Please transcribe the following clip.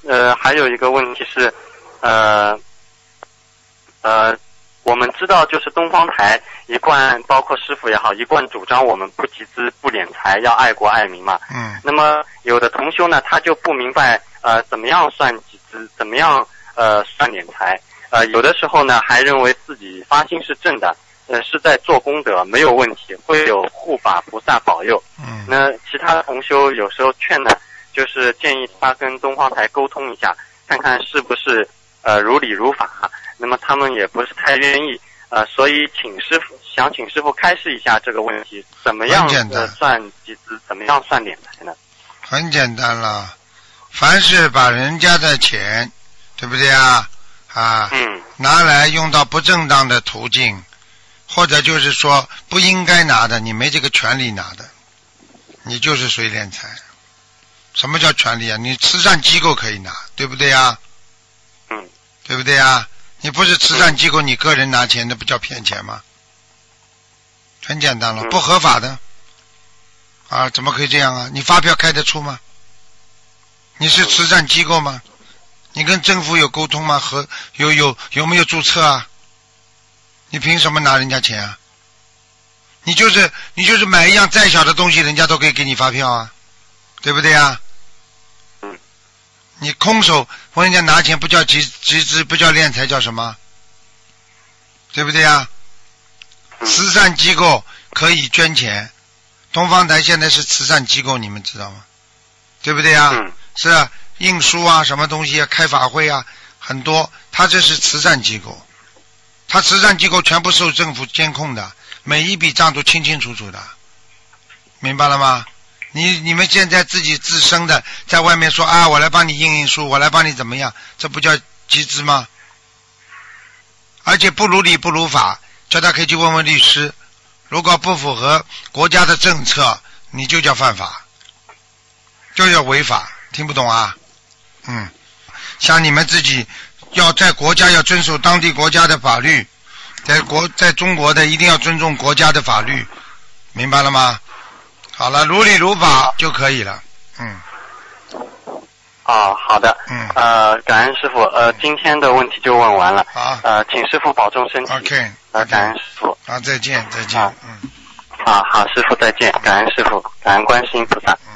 还有一个问题是，我们知道就是东方台一贯，包括师傅也好，一贯主张我们不集资不敛财，要爱国爱民嘛。那么有的同修呢，他就不明白怎么样算集资，怎么样算敛财。有的时候呢，还认为自己发心是正的，是在做功德，没有问题，会有护法菩萨保佑。那其他的同修有时候劝呢，就是建议他跟东方台沟通一下，看看是不是如理如法。那么他们也不是太愿意，所以想请师傅开示一下这个问题，怎么样算集资，怎么样算敛财呢？ 很简单了，凡是把人家的钱，对不对啊？拿来用到不正当的途径，或者就是说不应该拿的，你没这个权利拿的，你就是属于敛财。什么叫权利啊？你慈善机构可以拿，对不对啊？对不对啊？你不是慈善机构，你个人拿钱，那不叫骗钱吗？很简单了，不合法的怎么可以这样啊？你发票开得出吗？你是慈善机构吗？你跟政府有沟通吗？和有没有注册啊？你凭什么拿人家钱啊？你就是买一样再小的东西，人家都可以给你发票啊，对不对啊？你空手问人家拿钱，不叫集资，不叫敛财，叫什么？对不对啊？慈善机构可以捐钱，东方台现在是慈善机构，你们知道吗？对不对啊？是啊，印书啊，什么东西啊，开法会啊，很多，它这是慈善机构，它慈善机构全部受政府监控的，每一笔账都清清楚楚的，明白了吗？你们现在自己自身的在外面说我来帮你印书，我来帮你怎么样，这不叫集资吗？而且不如理不如法，叫他可以去问问律师，如果不符合国家的政策，你就叫犯法，就叫违法，听不懂啊？像你们自己要在国家要遵守当地国家的法律，在中国的一定要尊重国家的法律，明白了吗？好了，如理如法就可以了。 好的。感恩师傅。今天的问题就问完了。请师傅保重身体。 OK。 感恩师傅。 再见。 好，师傅再见。感恩师傅，感恩观世音菩萨。